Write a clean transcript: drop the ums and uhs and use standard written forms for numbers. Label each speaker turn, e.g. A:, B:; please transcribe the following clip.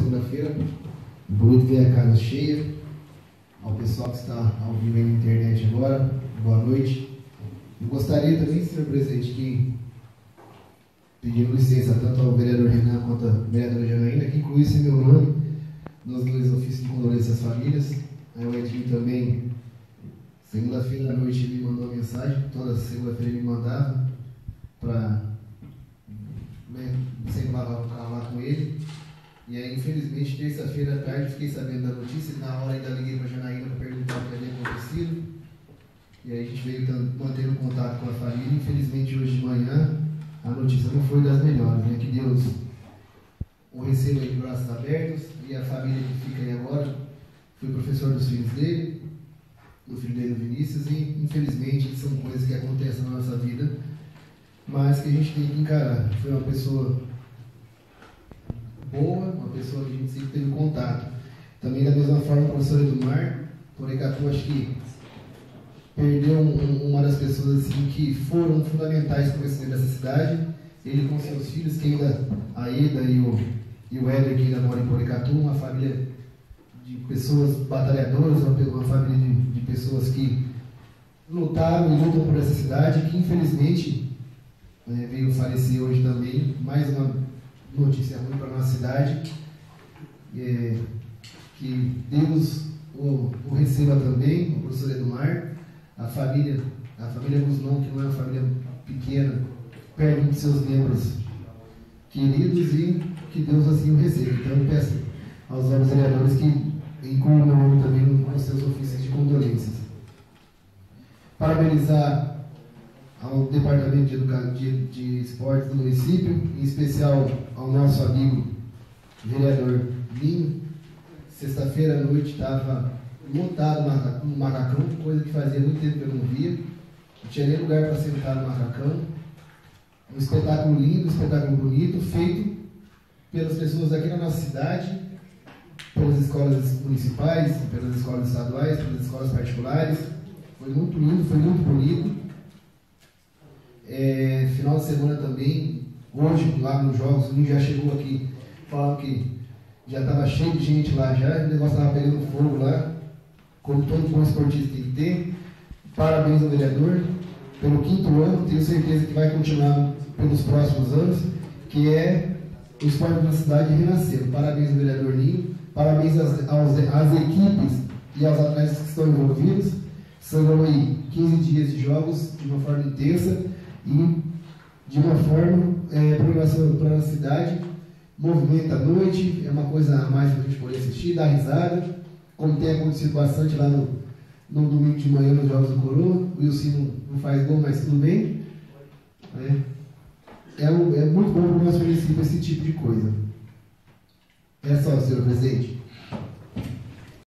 A: segunda-feira. Bonito ver a casa cheia. Ao pessoal que está ao vivo aí na internet agora, boa noite. Eu gostaria também, senhor presidente, que pedindo licença tanto ao vereador Renan quanto à vereadora Janaína, que incluísse meu nome nos dois ofícios de condolência às famílias. Aí o Edinho também, segunda-feira à noite, ele me mandou uma mensagem, toda segunda-feira ele me mandava para sempre lavar o carro lá com ele. E aí, infelizmente, terça-feira à tarde, fiquei sabendo da notícia, e na hora ainda liguei para a Janaína para perguntar o que havia acontecido. E aí a gente veio mantendo contato com a família. Infelizmente, hoje de manhã, a notícia não foi das melhores, né? Que Deus o receba aí de braços abertos. E a família que fica aí agora, fui professor dos filhos dele, do filho dele, Vinícius, e infelizmente são coisas que acontecem na nossa vida, mas que a gente tem que encarar. Foi uma pessoa boa, uma pessoa que a gente sempre teve contato. Também da mesma forma o professor Edumar, Porecatu, acho que perdeu uma das pessoas assim, que foram fundamentais para o crescimento dessa cidade. Ele com seus filhos, que ainda, a Eda e o Éder, que ainda mora em Porecatu, uma família de pessoas batalhadoras, uma família de pessoas que lutaram e lutam por essa cidade, que infelizmente veio falecer hoje também. Mais uma notícia ruim para a nossa cidade. Que Deus o receba também, o professor Edumar. A família Guzmão, que não é uma família pequena, perde um de seus membros queridos, e que Deus assim o receba. Então eu peço aos novos vereadores que incluam o meu nome também nos seus ofícios de condolências. Parabenizar ao Departamento de Esportes do município, em especial ao nosso amigo vereador Linho. Sexta-feira à noite estava lotado no Macacão, coisa que fazia muito tempo que eu não via. Não tinha nem lugar para sentar no Macacão. Um espetáculo lindo, um espetáculo bonito, feito pelas pessoas aqui na nossa cidade, pelas escolas municipais, pelas escolas estaduais, pelas escolas particulares. Foi muito lindo, foi muito bonito. Final de semana também, hoje lá nos jogos, o Ninho já chegou aqui falando que já estava cheio de gente lá já, o negócio estava pegando fogo lá, como todo bom esportista tem que ter. Parabéns ao vereador pelo 5º ano, tenho certeza que vai continuar pelos próximos anos, que é o esporte da cidade renascendo. Parabéns ao vereador Ninho, parabéns às equipes e aos atletas que estão envolvidos. São aí 15 dias de jogos de uma forma intensa e de uma forma programação para a cidade. Movimento à noite, é uma coisa a mais para a gente poder assistir, dar risada, como tem acontecido bastante lá no domingo de manhã nos Jogos do Coroa. O Wilson não faz gol, mas tudo bem. É muito bom para o nosso município esse tipo de coisa. É só, senhor presidente.